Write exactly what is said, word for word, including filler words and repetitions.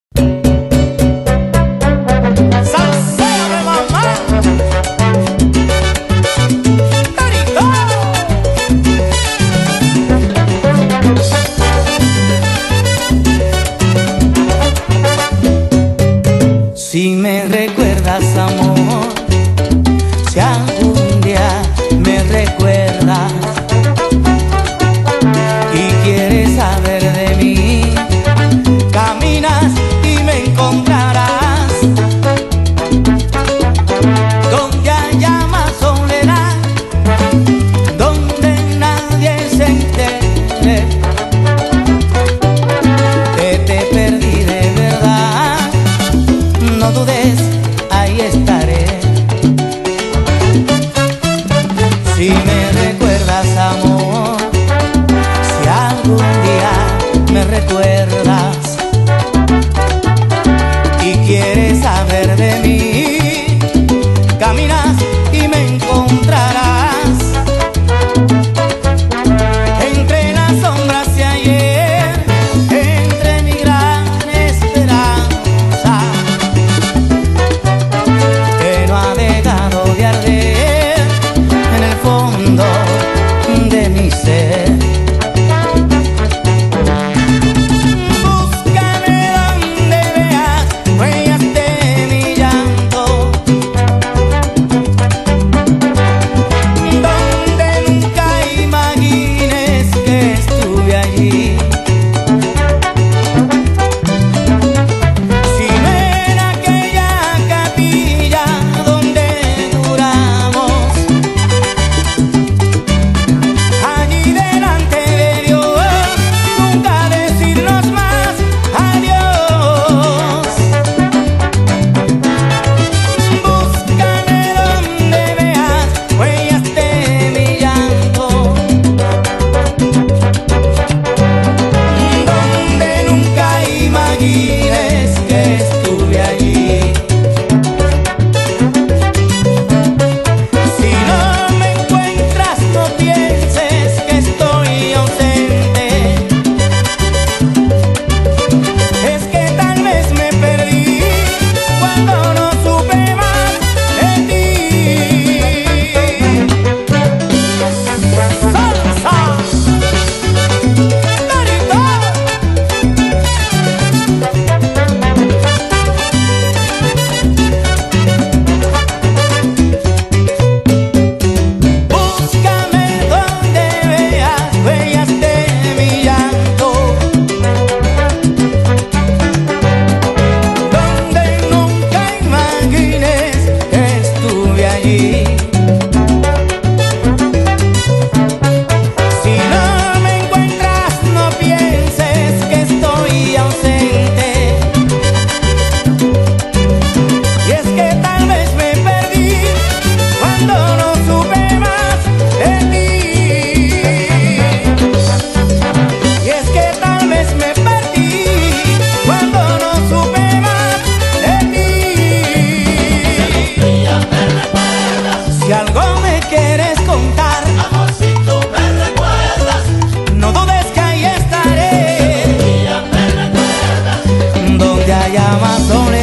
Si me recuerdas, amor, si algún día me recuerdas y quieres saber de mí, caminas y me encontrarás donde haya más soledad, donde nadie se entere que te perdí de verdad. No dudes, ahí estaré. Si me recuerdas, amor, si algún día me recuerdas y quieres saber de mí, caminas y me encontrarás entre las sombras de ayer, entre mi gran esperanza que no ha dejado de arder en el fondo de mi ser. Búscame donde veas huellas de mi llanto, donde nunca imagines que estuve allí. Si no en aquella capilla donde duramos, allí delante de Dios, nunca decirnos más adiós. Búscame donde veas huellas de mi llanto, donde nunca imagines que estuve allí. Si no me encuentras, no pienses que estoy ausente. Es que tal vez me perdí cuando no supe más de ti. ¡Salsa! ¡Clarito! Búscame donde veas huellas de mi llanto, donde nunca imagines que estuve allí. Si no me encuentras, no pienses que estoy ausente. Y es que tal vez me perdí cuando no supe más de ti. Y es que tal vez me perdí cuando no supe más de ti. Si algo me quieres contar, Amor, si tú me recuerdas, no dudes que ahí estaré ya me recuerdas. donde haya más soledad.